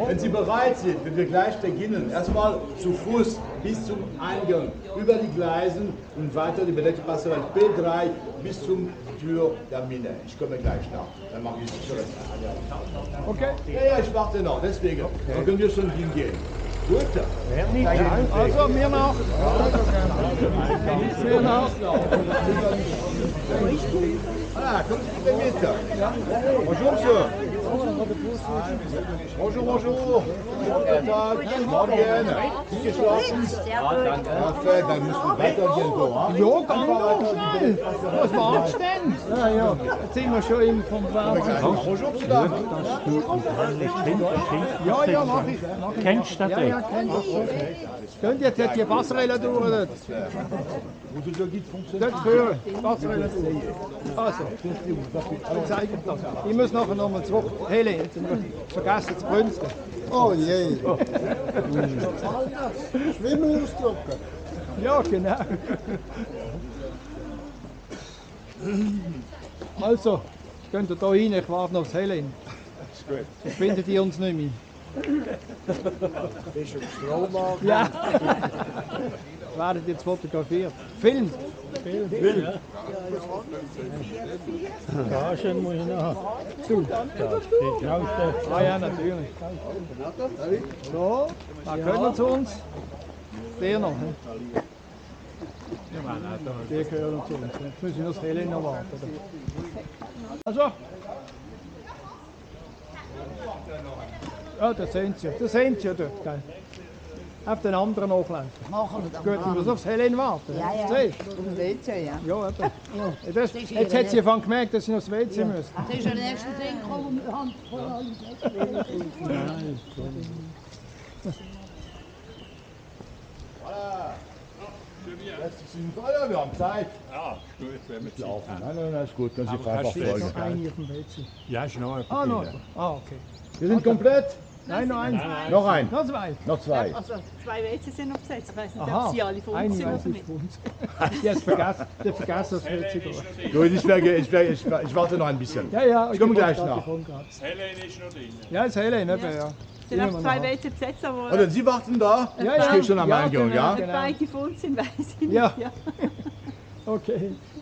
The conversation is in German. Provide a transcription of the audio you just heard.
Wenn Sie bereit sind, wenn wir gleich beginnen, erstmal zu Fuß bis zum Eingang, über die Gleisen und weiter die bedeckte Passerelle B3 bis zum Tür der Mine. Ich komme gleich nach, dann mache ich es zuerst. Okay. Ja, ich warte noch, deswegen. Dann können wir schon hingehen. Gut. Also, mir nach. Mir nach. Ah, kommt bitte mit. Bonjour, Monsieur. Bonjour, bonjour. Guten Tag. Morgen. Gut geschlafen? Perfekt, dann müssen wir weitergehen. Ja, ganz schnell. Was war's denn? Ja, ja. Jetzt sind wir schon im vom Fernsehen. Bonjour, Monsieur. Ja, ja, mach ich. Kennst du das? Ja, ja, kenn ich. Könnt jetzt die Passerelle durch dort. Dort führen. Passerelle durch. Also, dann zeige ich das. Ich muss nachher nochmal zurück. Hele, jetzt vergessen zu brünsten. Oh je. Schwimmen ausdrücken. Ja, genau. Also, könnt ihr da rein, ich warte noch aufs Helen. Dann findet ihr uns nicht mehr. Bist du im Strom an? Ja. Werdet jetzt fotografiert. Film. Gagen muss ich noch. Du. Die Schnauze. Ah ja, natürlich. So, da können wir zu uns. Der noch. Der gehört zu uns. Jetzt müssen wir das Helen noch warten. Also. Ja, das sehen Sie. Das sehen Sie ja dort. Gell? Auf den anderen nachlaufen. Machen wir dann. Gut, wir müssen aufs Helen warten. Ja, ja. Siehst Auf dem WC, ja. du? Ja, eben. Das, jetzt hat sie von gemerkt, dass sie noch aufs WC müssen. Das ist der nächste Ding gekommen, wir haben voll alles Ja, wir haben Zeit. Ja, gut, wenn wir Laufen. Nein, ist gut, können Sie einfach folgen. Eine auf dem WC. Ja, ist noch Ah, noch. Ah, okay. Wir sind komplett. Nein, noch eins. Noch ein. Noch zwei. Noch zwei. Also 2 WC sind noch besetzt. Ich weiß nicht, Aha, ob sie alle von uns eine sind weiß oder ich nicht. von uns. Ich habe vergessen, das WC da. Gut, ich warte noch ein bisschen. Ja, ja. Ich komme gleich grad, nach. ich komme grad. Helen ist noch drin. Ja, das Helen, eben, ja. Es sind auch 2 WC besetzt, aber Oder Sie warten da? Ja, Ich ja. gehe schon am Ja, Eingang, genau. ja? ob beide von uns sind, weiß ich nicht. Ja. Okay.